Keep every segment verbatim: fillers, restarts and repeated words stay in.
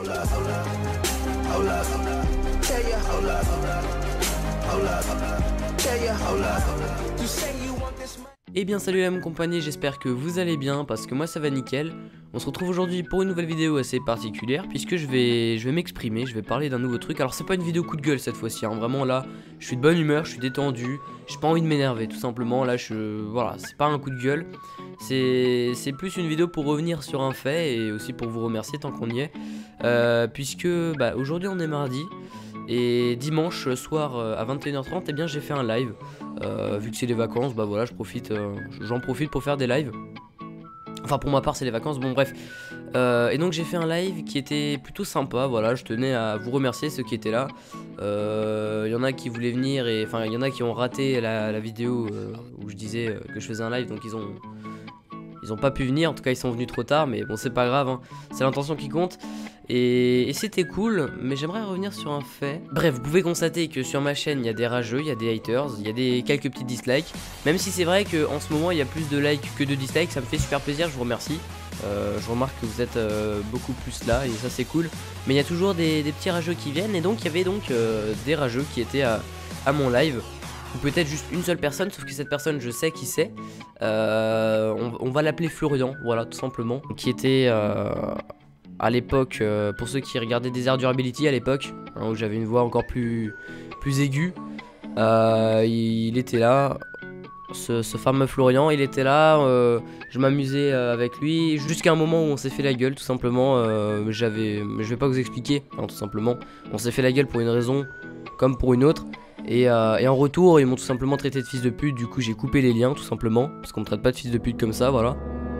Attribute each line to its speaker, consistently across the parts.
Speaker 1: Eh bien salut la même compagnie, j'espère que vous allez bien parce que moi ça va nickel. On se retrouve aujourd'hui pour une nouvelle vidéo assez particulière puisque je vais, je vais m'exprimer, je vais parler d'un nouveau truc. Alors c'est pas une vidéo coup de gueule cette fois-ci, hein. Vraiment là je suis de bonne humeur, je suis détendu, j'ai pas envie de m'énerver tout simplement. Là je, voilà, c'est pas un coup de gueule, c'est plus une vidéo pour revenir sur un fait et aussi pour vous remercier tant qu'on y est. euh, Puisque bah, aujourd'hui on est mardi. Et dimanche soir euh, à vingt et une heures trente, eh bien j'ai fait un live. euh, Vu que c'est les vacances, bah voilà, je profite, euh, j'en profite pour faire des lives. Enfin pour ma part c'est les vacances, bon bref. euh, Et donc j'ai fait un live qui était plutôt sympa, voilà, je tenais à vous remercier ceux qui étaient là. Il euh, y en a qui voulaient venir, et enfin il y en a qui ont raté la, la vidéo euh, où je disais euh, que je faisais un live, donc ils ont... Ils ont pas pu venir, en tout cas ils sont venus trop tard, mais bon c'est pas grave, hein. C'est l'intention qui compte. Et, et c'était cool, mais j'aimerais revenir sur un fait. Bref, vous pouvez constater que sur ma chaîne il y a des rageux, il y a des haters, il y a des quelques petits dislikes. Même si c'est vrai qu'en ce moment il y a plus de likes que de dislikes, ça me fait super plaisir, je vous remercie. euh, Je remarque que vous êtes euh, beaucoup plus là et ça c'est cool. Mais il y a toujours des, des petits rageux qui viennent, et donc il y avait donc euh, des rageux qui étaient à, à mon live. Ou peut-être juste une seule personne, sauf que cette personne je sais qui c'est. euh, on, on va l'appeler Florian, voilà tout simplement. Qui était euh, à l'époque, euh, pour ceux qui regardaient Desert Durability à l'époque, hein, où j'avais une voix encore plus, plus aiguë. euh, il, il était là, ce, ce fameux Florian, il était là. euh, Je m'amusais euh, avec lui, jusqu'à un moment où on s'est fait la gueule tout simplement. euh, J'avais, je vais pas vous expliquer, hein, tout simplement. On s'est fait la gueule pour une raison comme pour une autre. Et, euh, et en retour ils m'ont tout simplement traité de fils de pute. Du coup j'ai coupé les liens tout simplement, parce qu'on me traite pas de fils de pute comme ça, voilà.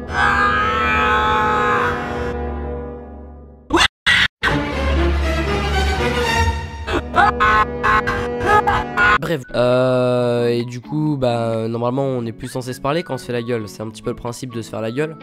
Speaker 1: Bref, euh, et du coup bah normalement on est plus censé se parler quand on se fait la gueule. C'est un petit peu le principe de se faire la gueule.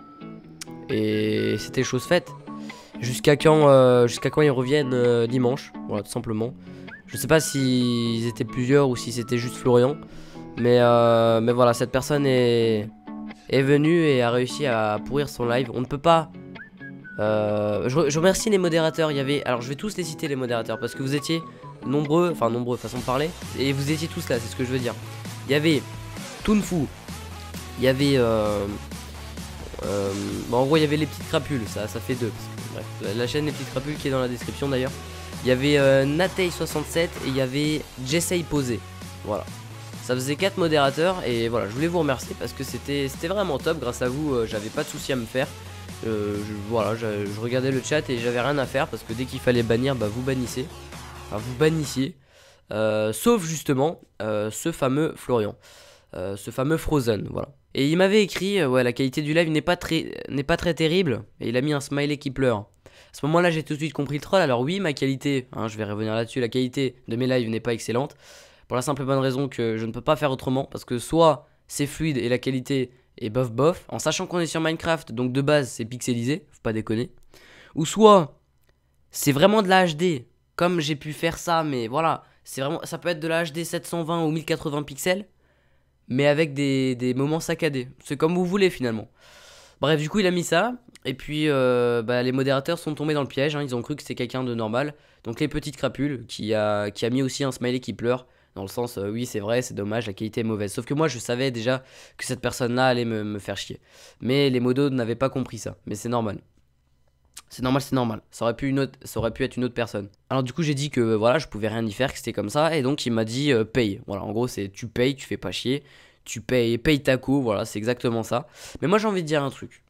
Speaker 1: Et c'était chose faite. Jusqu'à quand, euh, jusqu'à quand ils reviennent euh, dimanche, voilà tout simplement. Je sais pas s'ils étaient plusieurs ou si c'était juste Florian. Mais, euh, mais voilà, cette personne est, est venue et a réussi à pourrir son live. On ne peut pas... Euh, je, je remercie les modérateurs. Il y avait... Alors je vais tous les citer les modérateurs parce que vous étiez nombreux, enfin nombreux façon de parler. Et vous étiez tous là, c'est ce que je veux dire. Il y avait Toonfou. Il y avait... Euh, euh, bon, en gros il y avait les petites crapules, ça, ça fait deux. Bref, la, la chaîne des petites crapules qui est dans la description d'ailleurs. Il y avait euh, Natei soixante-sept et il y avait Jessay Posé. Voilà. Ça faisait quatre modérateurs et voilà, je voulais vous remercier parce que c'était vraiment top. Grâce à vous, euh, j'avais pas de soucis à me faire. Euh, je, voilà, je, je regardais le chat et j'avais rien à faire parce que dès qu'il fallait bannir, bah vous bannissez. Enfin, vous bannissiez. Euh, sauf justement euh, ce fameux Florian. Euh, ce fameux Frozen, voilà. Et il m'avait écrit, euh, ouais, la qualité du live n'est pas, très, n'est pas très terrible. Et il a mis un smiley qui pleure. À ce moment là j'ai tout de suite compris le troll. Alors oui ma qualité, hein, je vais revenir là dessus, la qualité de mes lives n'est pas excellente. Pour la simple et bonne raison que je ne peux pas faire autrement. Parce que soit c'est fluide et la qualité est bof bof, en sachant qu'on est sur Minecraft, donc de base c'est pixelisé, faut pas déconner. Ou soit c'est vraiment de la H D, comme j'ai pu faire ça, mais voilà, c'est vraiment, ça peut être de la H D sept cent vingt ou mille quatre-vingts pixels, mais avec des, des moments saccadés. C'est comme vous voulez finalement. Bref, du coup il a mis ça. Et puis euh, bah, les modérateurs sont tombés dans le piège, hein. Ils ont cru que c'était quelqu'un de normal. Donc les petites crapules qui a, qui a mis aussi un smiley qui pleure. Dans le sens euh, oui c'est vrai, c'est dommage, la qualité est mauvaise. Sauf que moi je savais déjà que cette personne là allait me, me faire chier. Mais les modos n'avaient pas compris ça. Mais c'est normal. C'est normal, c'est normal. Ça aurait, pu une autre, ça aurait pu être une autre personne. Alors du coup j'ai dit que voilà je pouvais rien y faire, que c'était comme ça. Et donc il m'a dit euh, paye. Voilà, en gros c'est tu payes, tu fais pas chier. Tu payes, paye ta co, voilà c'est exactement ça. Mais moi j'ai envie de dire un truc.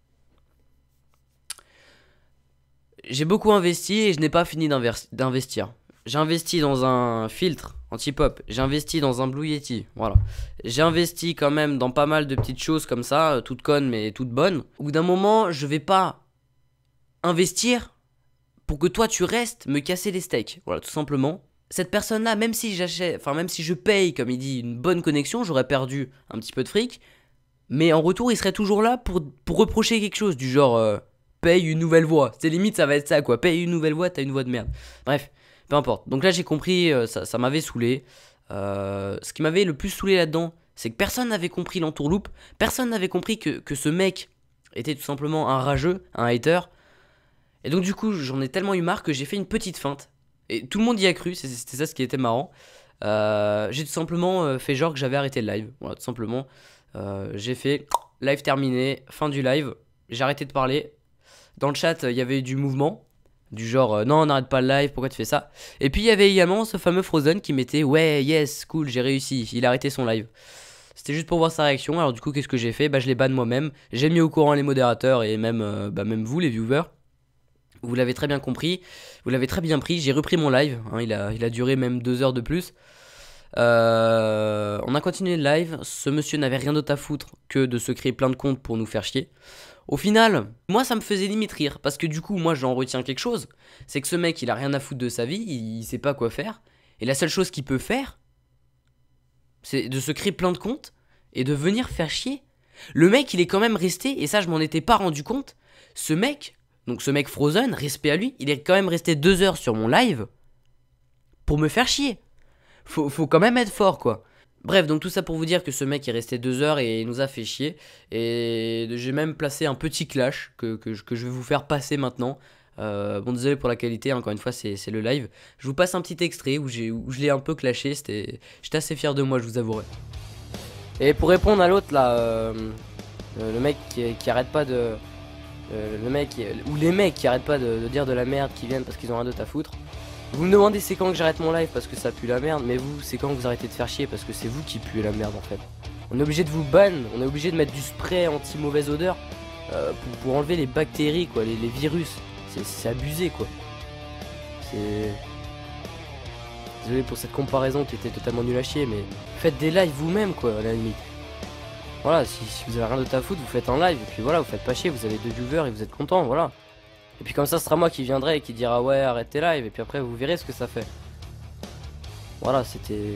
Speaker 1: J'ai beaucoup investi et je n'ai pas fini d'investir. J'ai investi dans un filtre anti-pop. J'ai investi dans un Blue Yeti. Voilà. J'ai investi quand même dans pas mal de petites choses comme ça, toutes connes mais toutes bonnes. Au bout d'un moment, je vais pas investir pour que toi tu restes me casser les steaks. Voilà, tout simplement. Cette personne-là, même si j'achète, enfin même si je paye, comme il dit, une bonne connexion, j'aurais perdu un petit peu de fric. Mais en retour, il serait toujours là pour, pour reprocher quelque chose du genre... Euh, paye une nouvelle voix, c'est limite ça va être ça quoi, paye une nouvelle voix, t'as une voix de merde. Bref, peu importe. Donc là j'ai compris, euh, ça, ça m'avait saoulé. euh, Ce qui m'avait le plus saoulé là-dedans, c'est que personne n'avait compris l'entourloupe. Personne n'avait compris que, que ce mec était tout simplement un rageux, un hater. Et donc du coup j'en ai tellement eu marre que j'ai fait une petite feinte. Et tout le monde y a cru, c'était ça ce qui était marrant. Euh, j'ai tout simplement euh, fait genre que j'avais arrêté le live. Voilà, tout simplement. Euh, j'ai fait live terminé, fin du live. J'ai arrêté de parler. Dans le chat, il y avait du mouvement. Du genre, euh, non, n'arrête pas le live, pourquoi tu fais ça? Et puis il y avait également ce fameux Frozen qui mettait, ouais, yes, cool, j'ai réussi. Il a arrêté son live. C'était juste pour voir sa réaction. Alors du coup, qu'est-ce que j'ai fait? Bah, je l'ai ban moi-même. J'ai mis au courant les modérateurs et même, euh, bah, même vous, les viewers. Vous l'avez très bien compris, vous l'avez très bien pris, j'ai repris mon live, hein, il, a, il a duré même deux heures de plus. Euh, on a continué le live, ce monsieur n'avait rien d'autre à foutre que de se créer plein de comptes pour nous faire chier. Au final, moi ça me faisait limite rire, parce que du coup moi j'en retiens quelque chose, c'est que ce mec il a rien à foutre de sa vie, il, il sait pas quoi faire, et la seule chose qu'il peut faire, c'est de se créer plein de comptes et de venir faire chier. Le mec il est quand même resté, et ça je m'en étais pas rendu compte, ce mec... Donc ce mec Frozen, respect à lui, il est quand même resté deux heures sur mon live pour me faire chier. Faut, faut quand même être fort quoi. Bref, donc tout ça pour vous dire que ce mec est resté deux heures et il nous a fait chier. Et j'ai même placé un petit clash que, que, que je vais vous faire passer maintenant. Euh, bon désolé pour la qualité, encore une fois c'est le live. Je vous passe un petit extrait où, où je l'ai un peu clashé, j'étais assez fier de moi je vous avouerai. Et pour répondre à l'autre là, euh, le mec qui, qui arrête pas de... Euh, le mec, ou les mecs qui arrêtent pas de, de dire de la merde, qui viennent parce qu'ils ont rien d'autre à foutre. Vous me demandez c'est quand que j'arrête mon live parce que ça pue la merde, mais vous c'est quand que vous arrêtez de faire chier parce que c'est vous qui puez la merde en fait. On est obligé de vous ban, on est obligé de mettre du spray anti-mauvaise odeur euh, pour, pour enlever les bactéries quoi, les, les virus. C'est abusé quoi. C'est... Désolé pour cette comparaison qui était totalement nulle à chier, mais faites des lives vous-même quoi à la limite. Voilà, si, si vous avez rien d'autre à foutre, vous faites un live, et puis voilà, vous faites pas chier, vous avez deux viewers et vous êtes content, voilà. Et puis comme ça, ce sera moi qui viendrai et qui dira ouais, arrête tes lives, et puis après vous verrez ce que ça fait. Voilà, c'était...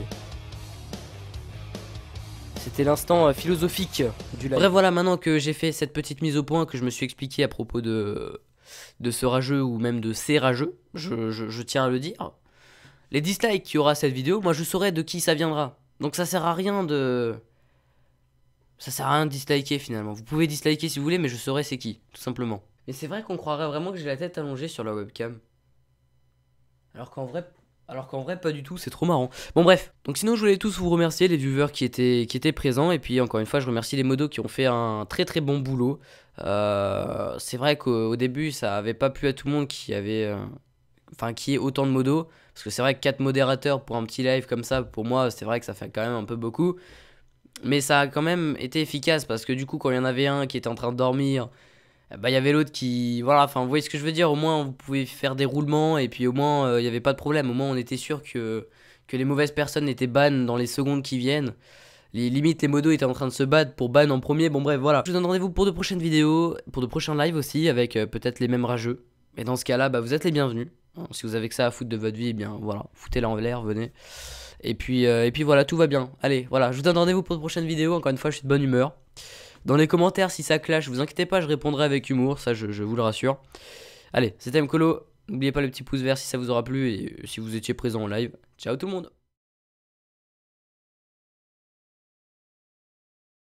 Speaker 1: C'était l'instant euh, philosophique du live. Bref, voilà, maintenant que j'ai fait cette petite mise au point, que je me suis expliqué à propos de, de ce rageux, ou même de ces rageux, je, je, je tiens à le dire. Les dislikes qu'il y aura à cette vidéo, moi je saurai de qui ça viendra. Donc ça sert à rien de... Ça sert à rien de disliker finalement. Vous pouvez disliker si vous voulez, mais je saurai c'est qui, tout simplement. Et c'est vrai qu'on croirait vraiment que j'ai la tête allongée sur la webcam. Alors qu'en vrai, alors qu'en vrai pas du tout, c'est trop marrant. Bon bref, donc sinon je voulais tous vous remercier les viewers qui étaient, qui étaient présents. Et puis encore une fois je remercie les modos qui ont fait un très très bon boulot. euh, C'est vrai qu'au début ça avait pas plu à tout le monde qui avait... Euh, enfin qui ait autant de modos. Parce que c'est vrai que quatre modérateurs pour un petit live comme ça, pour moi c'est vrai que ça fait quand même un peu beaucoup. Mais ça a quand même été efficace parce que du coup quand il y en avait un qui était en train de dormir, bah il y avait l'autre qui... Voilà, enfin vous voyez ce que je veux dire, au moins vous pouvez faire des roulements et puis au moins il euh, n'y avait pas de problème. Au moins on était sûr que, que les mauvaises personnes étaient ban dans les secondes qui viennent. Les limites, les modos étaient en train de se battre pour ban en premier, bon bref voilà. Je vous donne rendez-vous pour de prochaines vidéos, pour de prochains lives aussi avec euh, peut-être les mêmes rageux. Et dans ce cas là, bah vous êtes les bienvenus. Si vous avez que ça à foutre de votre vie, eh bien voilà, foutez-la en l'air, venez. Et puis, euh, et puis voilà, tout va bien. Allez, voilà, je vous donne rendez-vous pour de prochaines vidéos. Encore une fois, je suis de bonne humeur. Dans les commentaires, si ça clash, vous inquiétez pas, je répondrai avec humour. Ça, je, je vous le rassure. Allez, c'était Mkolo. N'oubliez pas le petit pouce vert si ça vous aura plu et si vous étiez présent en live. Ciao tout le monde.